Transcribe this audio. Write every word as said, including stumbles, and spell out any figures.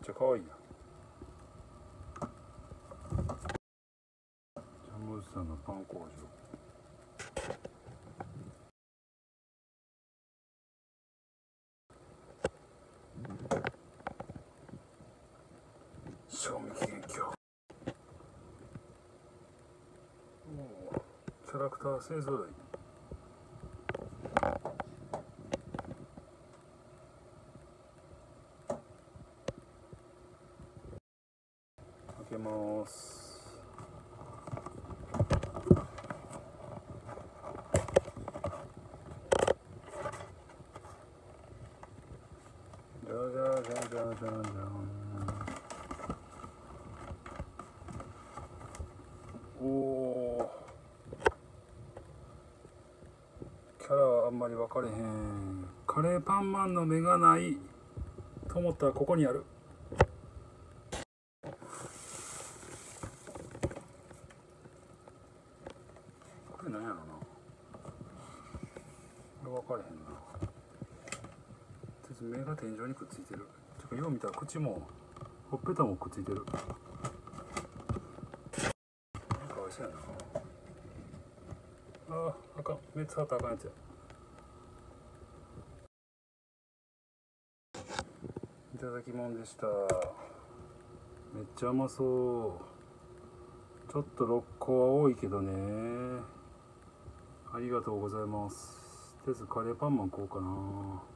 ちゃ可愛いな。ジャムおじさんのパン工場。賞味期限今日。キャラクター勢ぞろい。開けます。じゃじゃじゃじゃじゃじゃん。おお。キャラはあんまり分かれへん。カレーパンマンの目がないと思ったらここにある。これなんやろな。これ分かれへんな。目が天井にくっついてる。てかよう見たら口もほっぺたもくっついてる。かわいそうやな。ああ、あかん。目使ったらあかんやつや。いただきもんでした。めっちゃ甘そう。ちょっとろっこは多いけどね。ありがとうございます。とりあえずカレーパンマン食おうかな。